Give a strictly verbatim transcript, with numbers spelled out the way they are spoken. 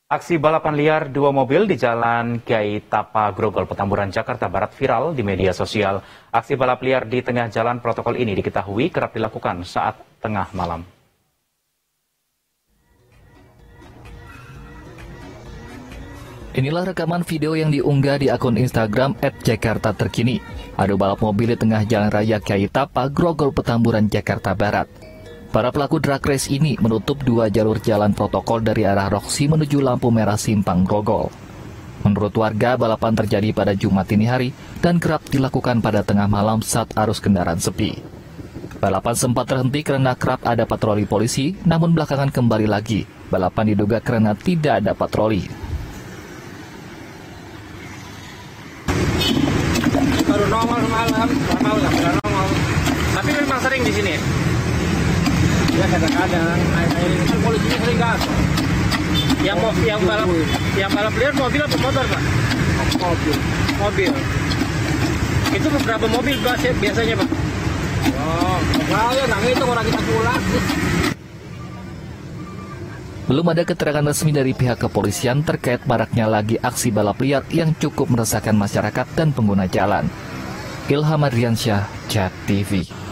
Aksi balapan liar dua mobil di Jalan Kiai Tapa Grogol, Petamburan, Jakarta Barat viral di media sosial. Aksi balap liar di tengah jalan protokol ini diketahui kerap dilakukan saat tengah malam. Inilah rekaman video yang diunggah di akun Instagram et jakarta terkini. Adu balap mobil di tengah jalan raya Kiai Tapa Grogol, Petamburan, Jakarta Barat. Para pelaku drag race ini menutup dua jalur jalan protokol dari arah Roksi menuju lampu merah Simpang Grogol. Menurut warga, balapan terjadi pada Jumat dini hari dan kerap dilakukan pada tengah malam saat arus kendaraan sepi. Balapan sempat terhenti karena kerap ada patroli polisi, namun belakangan kembali lagi. Balapan diduga karena tidak ada patroli. Baru nongol semalam, semalam lah, baru nongol. Tapi memang sering di sini. Ya kadang-kadang, air-air kan polisinya sering kan. Yang mau yang balap, yang balap liar mobil apa motor pak? Mobil. Mobil. Itu beberapa mobil biasanya pak? Oh, kalau nang itu orang kita pulang. Belum ada keterangan resmi dari pihak kepolisian terkait maraknya lagi aksi balap liar yang cukup meresahkan masyarakat dan pengguna jalan. Ilham Adriansyah, JET T V.